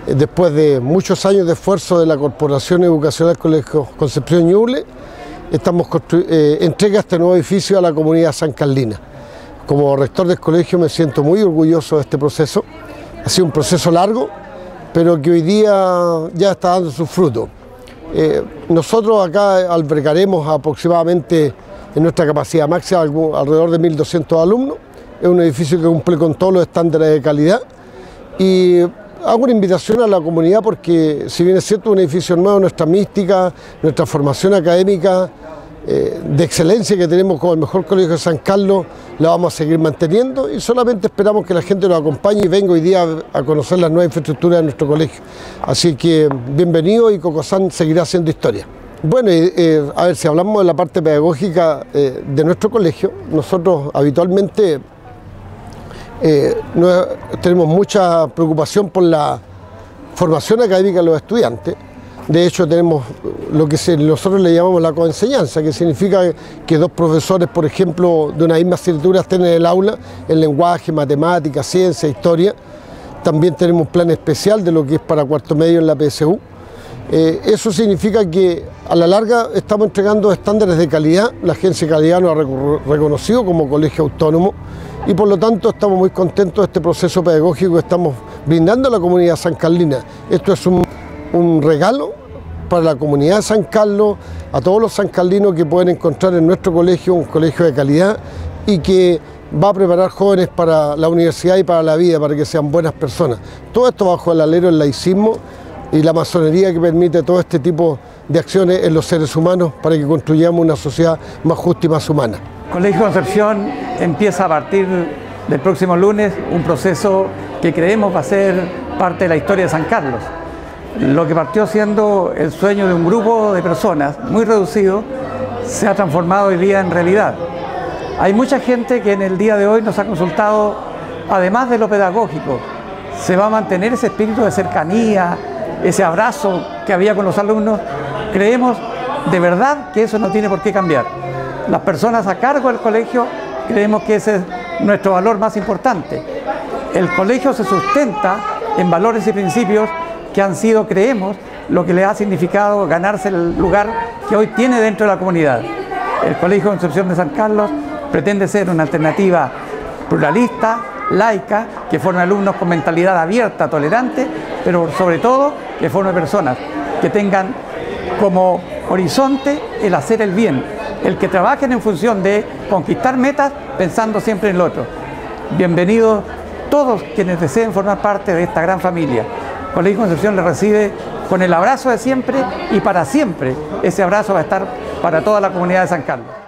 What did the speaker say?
después de muchos años de esfuerzo de la Corporación Educacional Colegio Concepción Ñuble, estamos entrega este nuevo edificio a la comunidad sancarlina. Como rector del colegio me siento muy orgulloso de este proceso. Ha sido un proceso largo, pero que hoy día ya está dando sus frutos. Nosotros acá albergaremos aproximadamente en nuestra capacidad máxima alrededor de 1.200 alumnos. Es un edificio que cumple con todos los estándares de calidad y hago una invitación a la comunidad porque, si bien es cierto, un edificio nuevo, nuestra mística, nuestra formación académica de excelencia que tenemos como el mejor colegio de San Carlos, la vamos a seguir manteniendo y solamente esperamos que la gente nos acompañe y venga hoy día a conocer las nuevas infraestructuras de nuestro colegio. Así que bienvenido y Cocosán seguirá haciendo historia. Bueno, a ver, si hablamos de la parte pedagógica de nuestro colegio, nosotros habitualmente tenemos mucha preocupación por la formación académica de los estudiantes. De hecho, tenemos lo que nosotros le llamamos la coenseñanza, que significa que dos profesores, por ejemplo, de una misma asignatura estén en el aula en lenguaje, matemáticas, ciencia, historia. También tenemos un plan especial de lo que es para cuarto medio en la PSU. Eso significa que a la larga estamos entregando estándares de calidad. La agencia de calidad nos ha reconocido como colegio autónomo y por lo tanto estamos muy contentos de este proceso pedagógico que estamos brindando a la comunidad sancarlina. Esto es un regalo para la comunidad de San Carlos, a todos los sancarlinos que pueden encontrar en nuestro colegio un colegio de calidad y que va a preparar jóvenes para la universidad y para la vida, para que sean buenas personas. Todo esto bajo el alero del laicismo y la masonería que permite todo este tipo de acciones en los seres humanos para que construyamos una sociedad más justa y más humana. Colegio Concepción empieza a partir del próximo lunes un proceso que creemos va a ser parte de la historia de San Carlos. Lo que partió siendo el sueño de un grupo de personas muy reducido se ha transformado hoy día en realidad. Hay mucha gente que en el día de hoy nos ha consultado, además de lo pedagógico, se va a mantener ese espíritu de cercanía, ese abrazo que había con los alumnos. Creemos de verdad que eso no tiene por qué cambiar. Las personas a cargo del colegio creemos que ese es nuestro valor más importante. El colegio se sustenta en valores y principios que han sido, creemos, lo que le ha significado ganarse el lugar que hoy tiene dentro de la comunidad. El Colegio Concepción de San Carlos pretende ser una alternativa pluralista, laica, que forme alumnos con mentalidad abierta, tolerante, pero sobre todo que forme personas que tengan como horizonte el hacer el bien, el que trabajen en función de conquistar metas pensando siempre en el otro. Bienvenidos todos quienes deseen formar parte de esta gran familia. Colegio Concepción les recibe con el abrazo de siempre y para siempre. Ese abrazo va a estar para toda la comunidad de San Carlos.